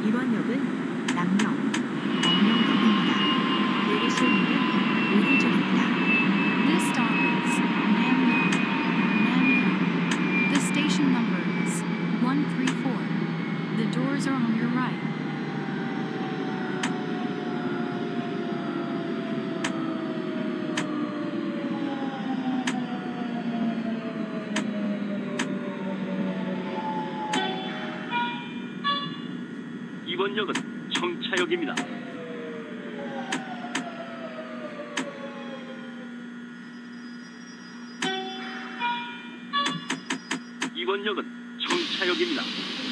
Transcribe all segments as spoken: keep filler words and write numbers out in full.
이번 역은 남영, 남영역입니다. 내리실 문은 오른쪽입니다. This stop is Namyeong. Namyeong. The station number is one three four. The doors are on your right. 이번 역은 청차역입니다. 이번 역은 청차역입니다.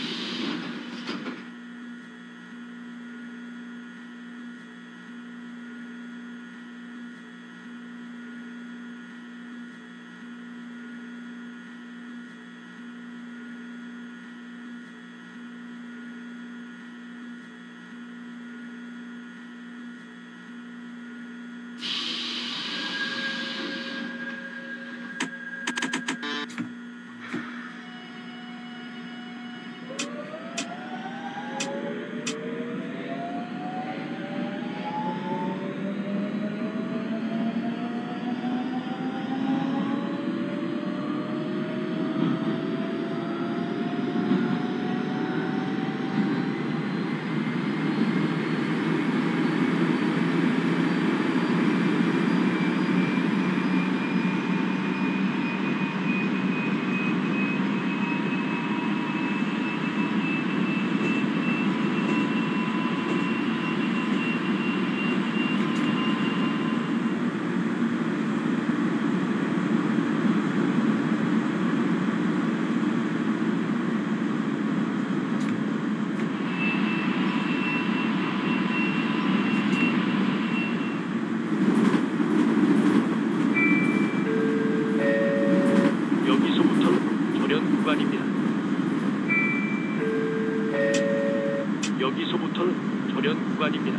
여기서부터는 절연 구간입니다.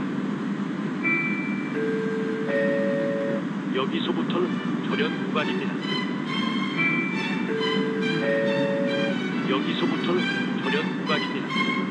여기서부터는 절연 구간입니다. 여기서부터는 절연 구간입니다.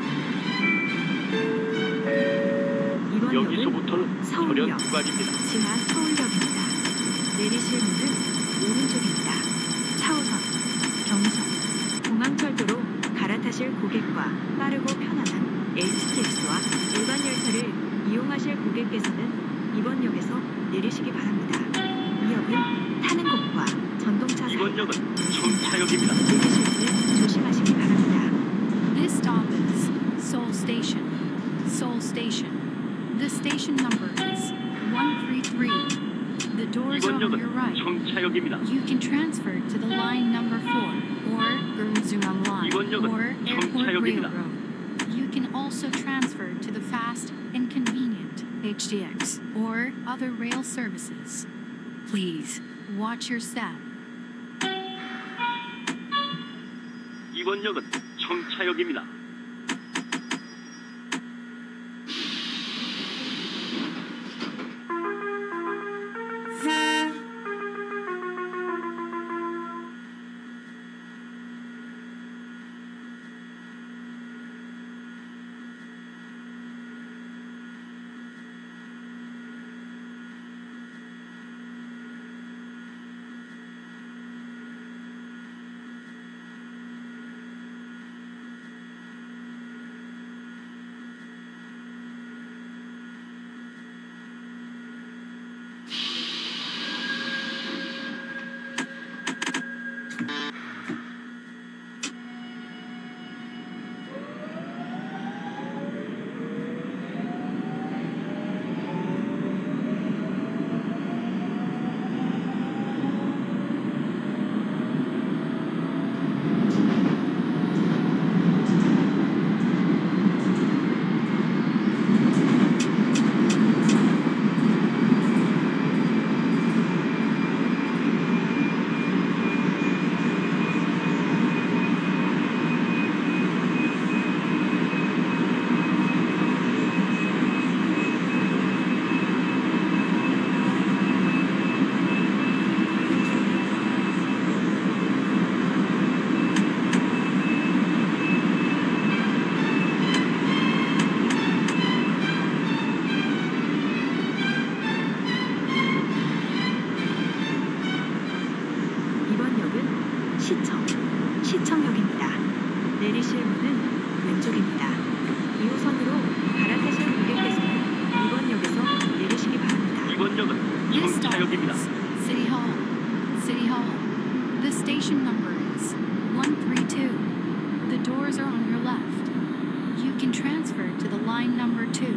이번 여기서부터는 역은 절연 서울역, 구간입니다. 지하 서울역입니다. 내리실 문은 오른쪽입니다. 사 호선, 경선, 공항철도로 갈아타실 고객과 빠르고 편안한 에이치티엑스와 일반 열차를 이용하실 고객께서는 이번 역에서 내리시기 바랍니다. 이 역은 타는 곳과 전동차 사이가 이번 역은 있습니다. 청차역입니다. 내리실 때 조심하시기 바랍니다. This stop is Seoul Station. Seoul Station. The station number is one three three. The doors are 이번 on your 역은 right. 청차역입니다. You can transfer to the line number four or Gyeongsungang Line 이번 역은 or Airport 청차역입니다. Railroad. You can also transfer to the fast and convenient H D X or other rail services. Please watch your step. 이번 역은 청차역입니다. line number two.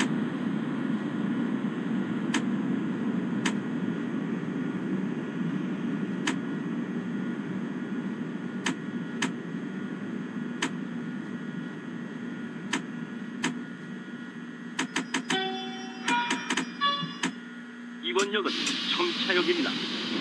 이번 역은 청차역입니다.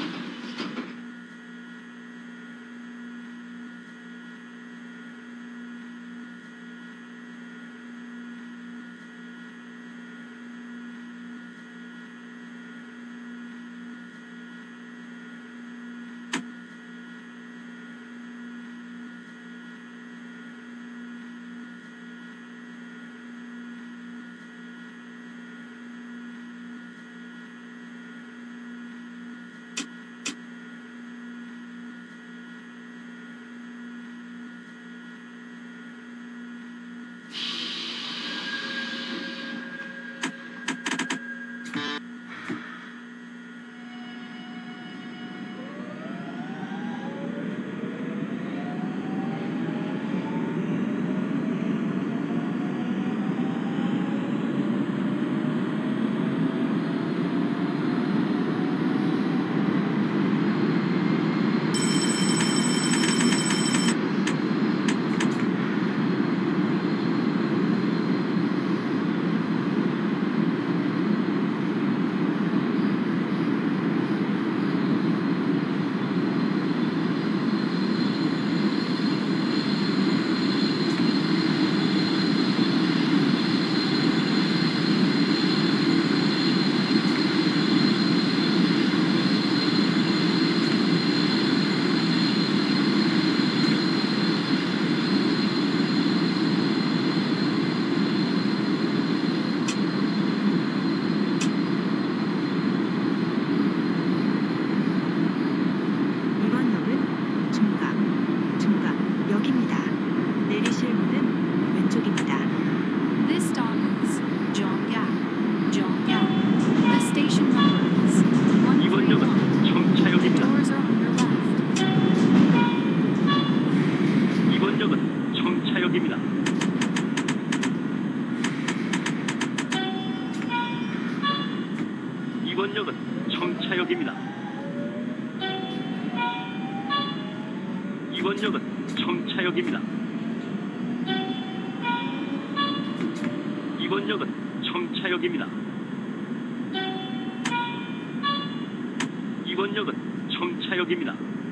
이번 역은 중강, 중강역입니다. 내리실 문은 왼쪽입니다. This stop is Jonggyak, Jonggyak. The station number is 이번 역은 one three one. The 청차역입니다. doors are on your left. 이번 역은 청차역입니다. 이번 역은 청차역입니다. 이번 역은 청차역입니다. 이번 역은 청차역입니다. 이번 역은 청차역입니다.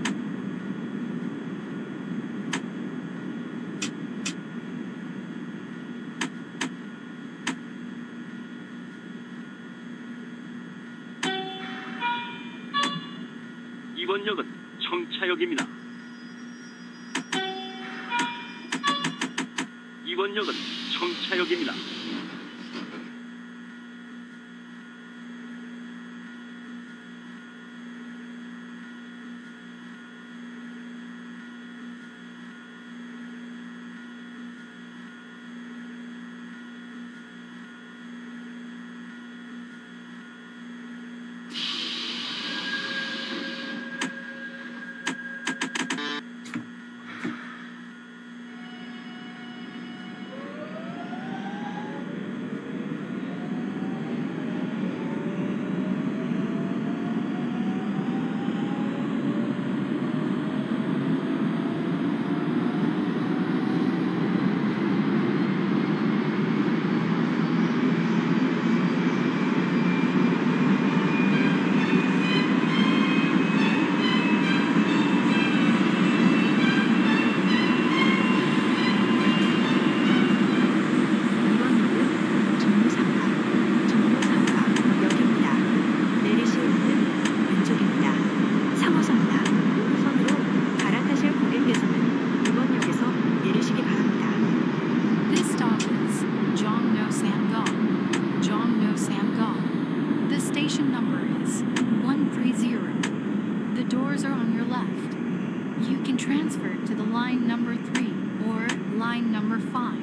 이번 역은 청차역입니다. 이번 역은 청차역입니다. transferred to the line number three or line number five.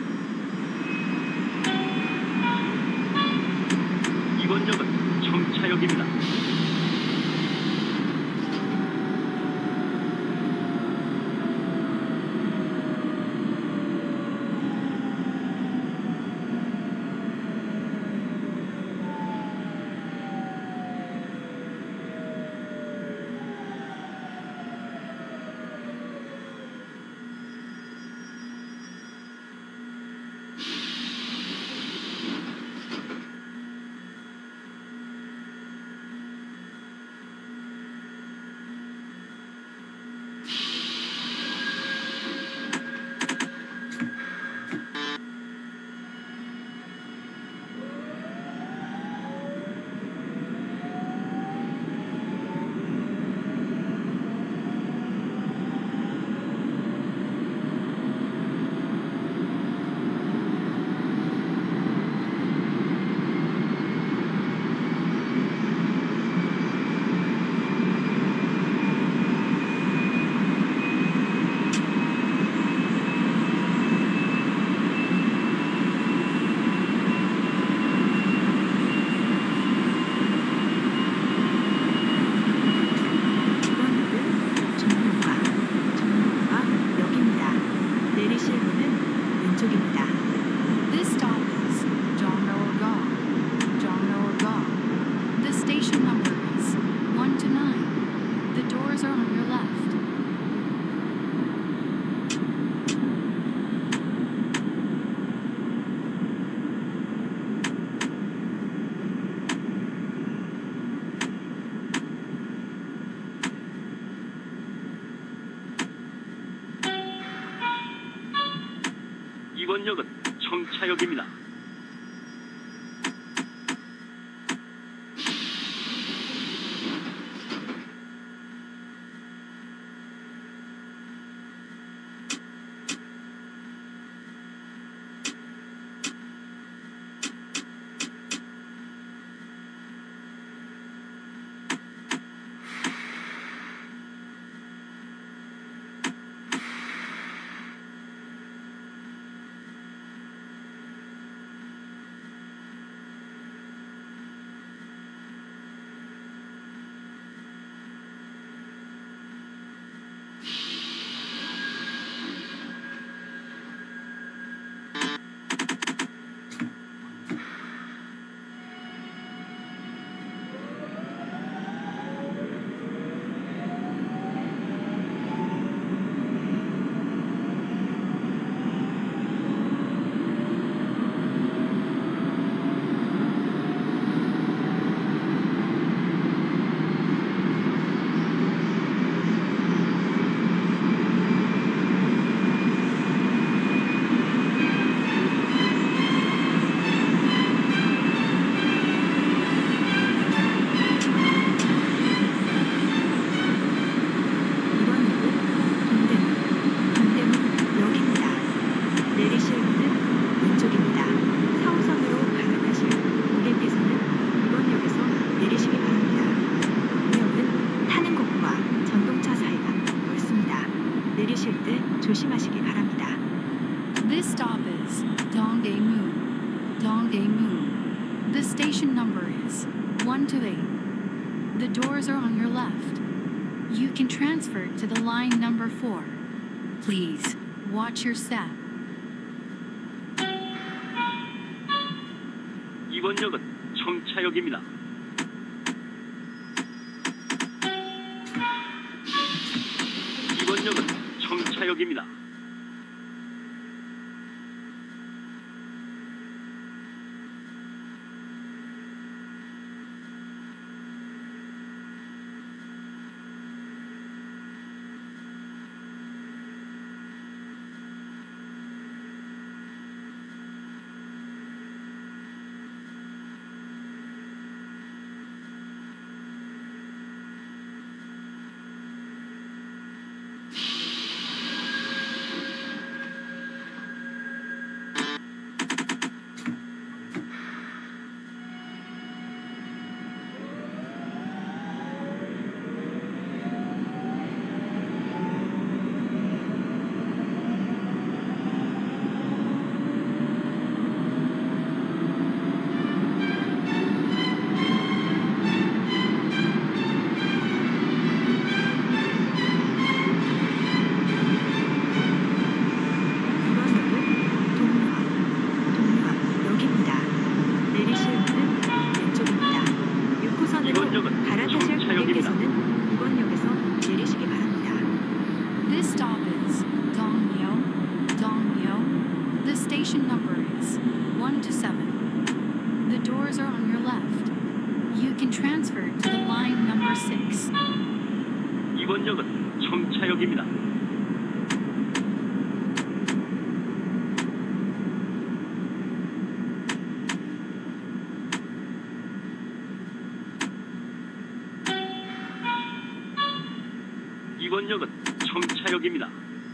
이번 역은 청차역 정차역입니다. This stop is Jongno-ga. Jongno-ga. The station number is one to nine. The doors are on your left. 이번 역은 정차역입니다. 내리실 때 조심하시기 바랍니다. This stop is Dongdaemun. Dongdaemun. The station number is one to eight. The doors are on your left. You can transfer to the line number four. Please watch your step. 이번 역은 정차역입니다. 이번 역은 정차역입니다. 이번 역은 청차역입니다. 이번 역은 청차역입니다.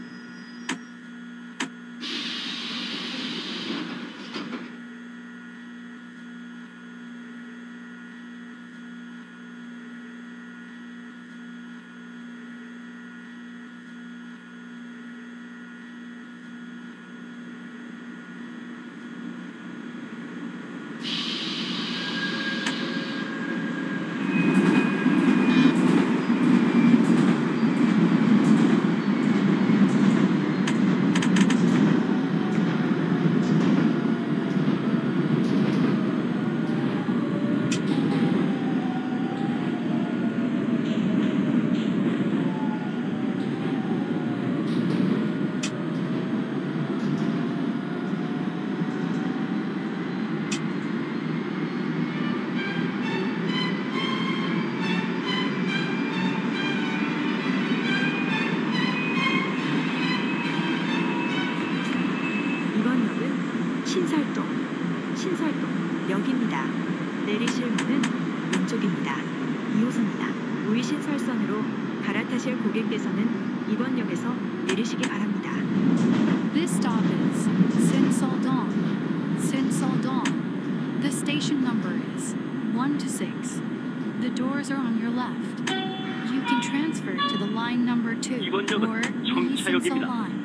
이번 역은 신설동, 신설동역입니다. 내리실 문은 왼쪽입니다. 이 호선이나 우이신설선으로 갈아타실 고객께서는 이번 역에서 내리시기 바랍니다. This stop is Sinseldong. Sinseldong. The station number is one to six. The doors are on your left. You can transfer to the line number two 이번 역은 or 청차역입니다. Uisensel line.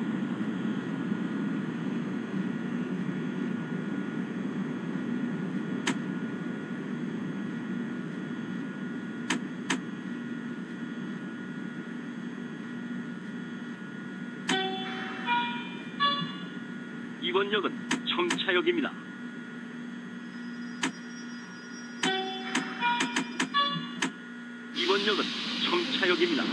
이번 역은 청차역입니다. 이번 역은 청차역입니다.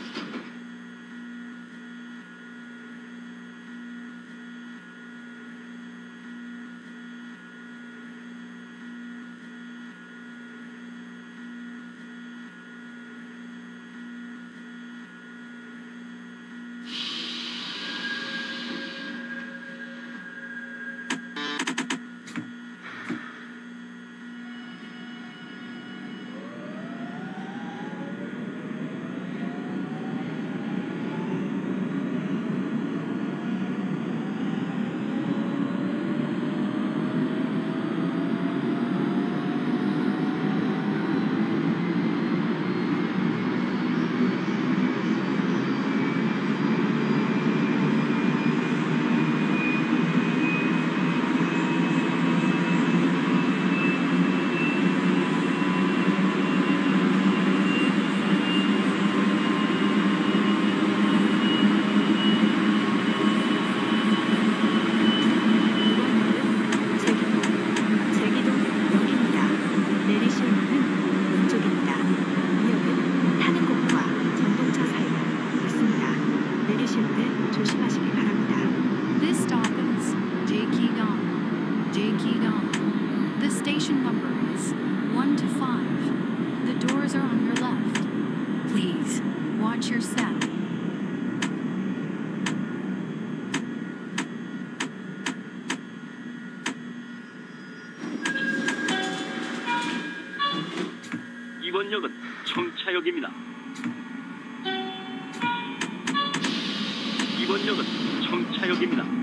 Station number is one to five. The doors are on your left. Please, watch your step. 이번 역은 청차역입니다. 이번 역은 청차역입니다.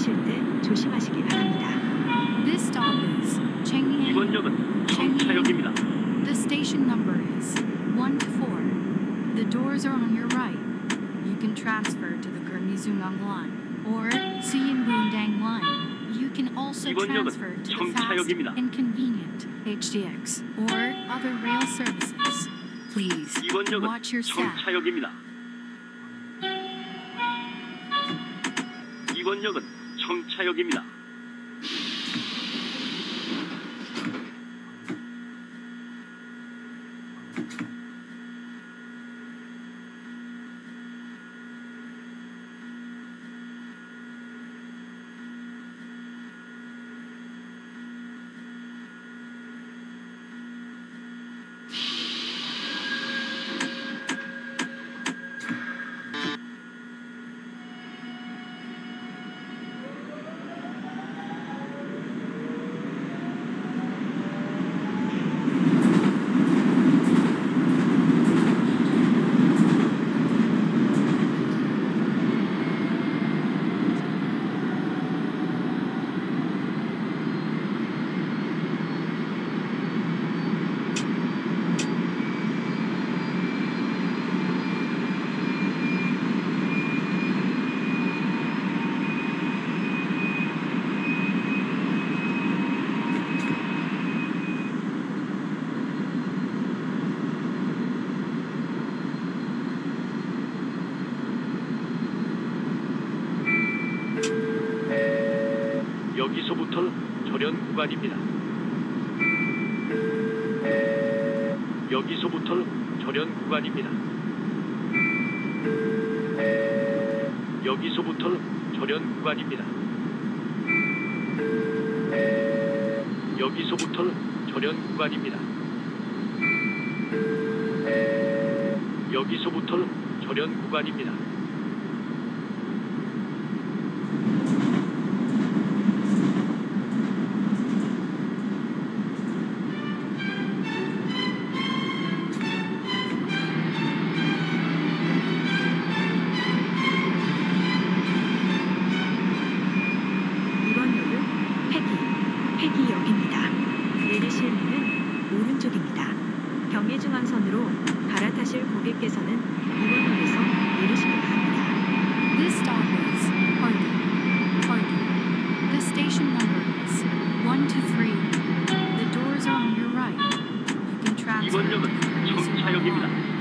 내리실 때 조심하시기 바랍니다. This stop is Changye. 이번 역은 청차역입니다. The station number is one to four. The doors are on your right. You can transfer to the Gurmizungang line or Sianbundang line. You can also 이번 역은 transfer to the fast 청차역입니다. and convenient H D X or other rail services. Please 이번 역은 watch your step. 청차역입니다. 이번 역은 청차역입니다. 여기서부터 절연 구간입니다. 여기서부터 절연 구간입니다. 여기서부터 절연 구간입니다. 여기서부터 절연 구간입니다. 여기서부터 절연 구간입니다. 이번 역은 회기, 회기역입니다. 내리실 문은 오른쪽입니다. 경의중앙선으로 갈아타실 고객께서는 이번 역에서 내리시기 바랍니다. This stop is Hardy. Hardy. The station number is one to three. The doors are on your right. You can transfer 이번 to 역은 the Gurmizungang 청차역입니다. line.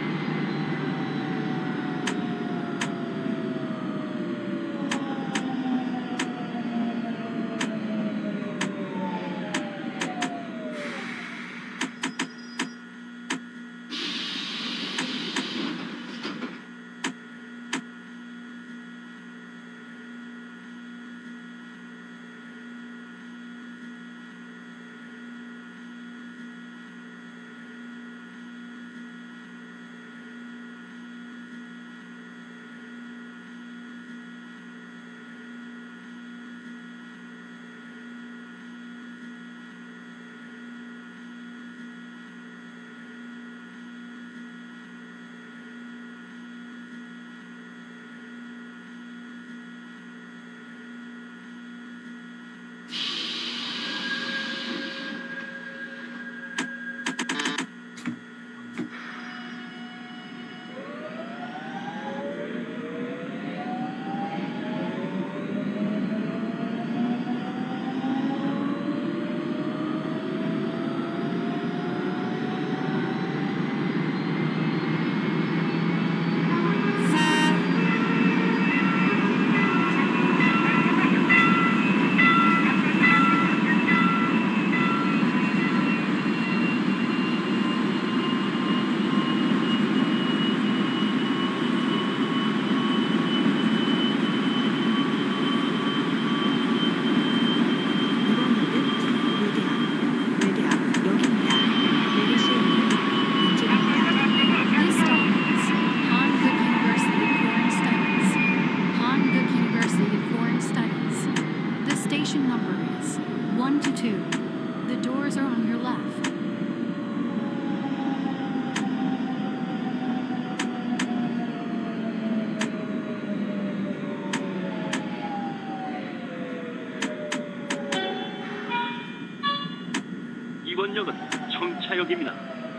이번 역은 청차역입니다.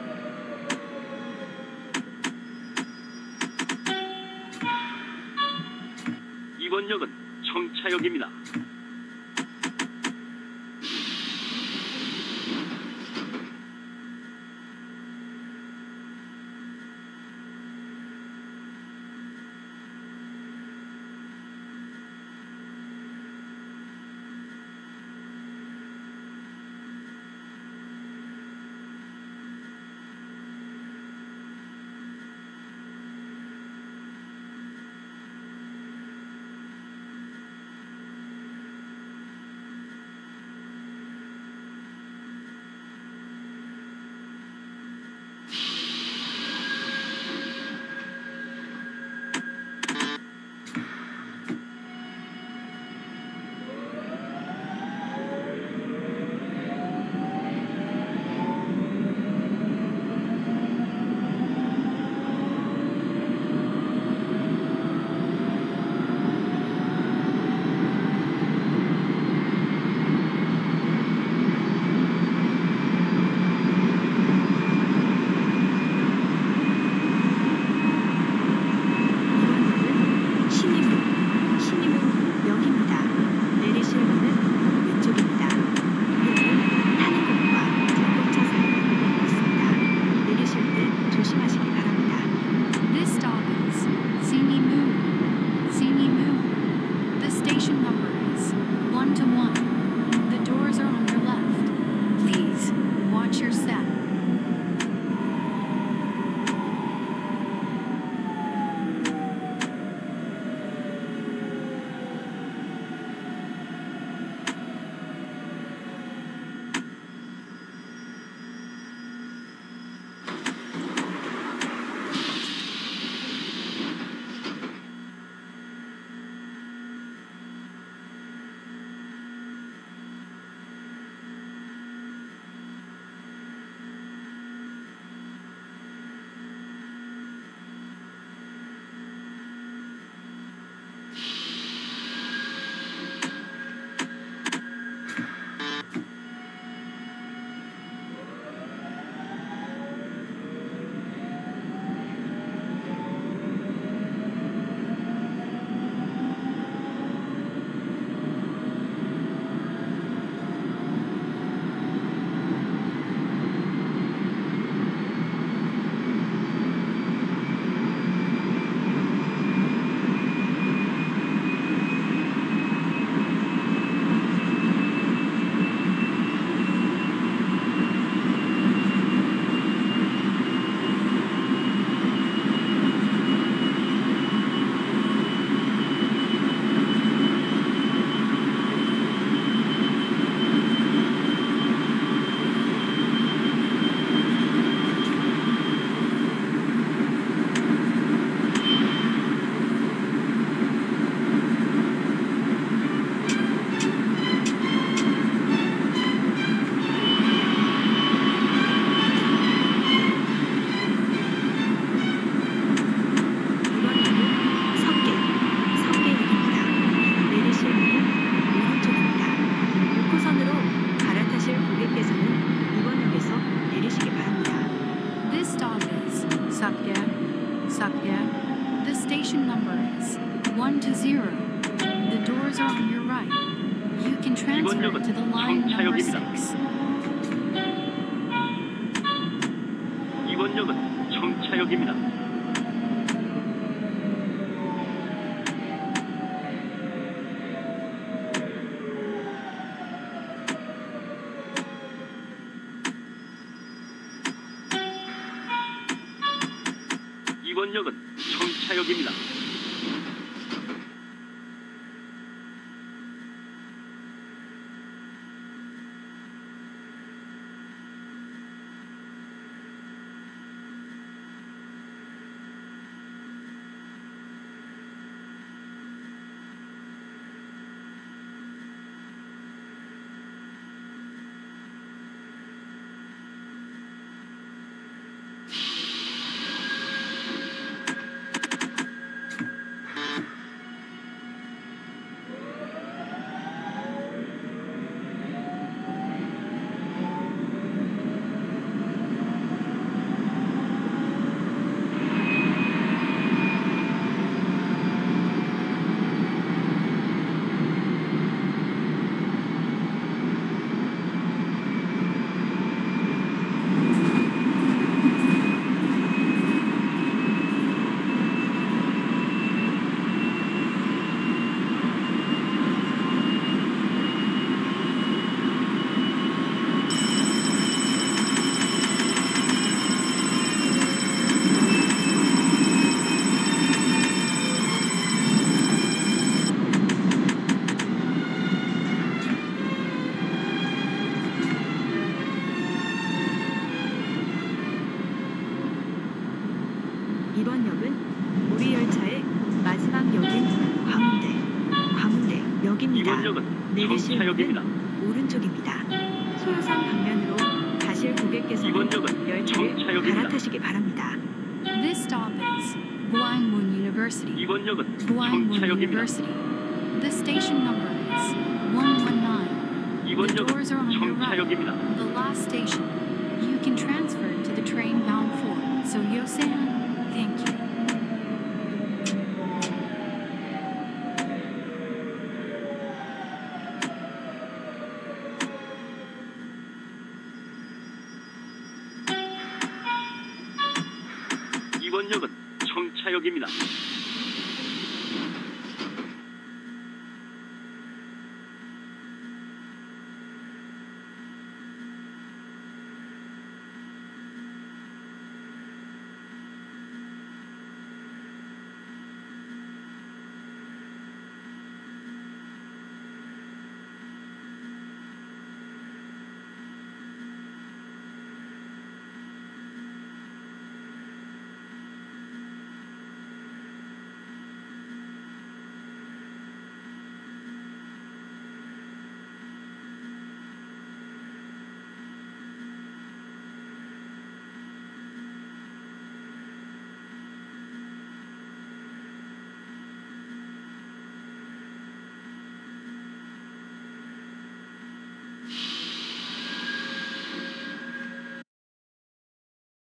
이번 역은 청차역입니다. transfer 역은 to the line number 청차역입니다. six. 이번 역은 청차역입니다. 이번 역은 청차역입니다. 내리실 정차역입니다. 문은 오른쪽입니다. 소요선 방면으로 가실 고객께서는 이번 역은 열차를 정차역입니다. 갈아타시기 바랍니다. This stop is Gwangmun University. 이번 역은 Gwangmun 정차역입니다. University. The station number is one one nine. 이번 The 역은 doors are on your right. 정차역입니다. The last station. You can transfer to the train bound for Soyosan. Thank you. 이번 역은 정차역입니다.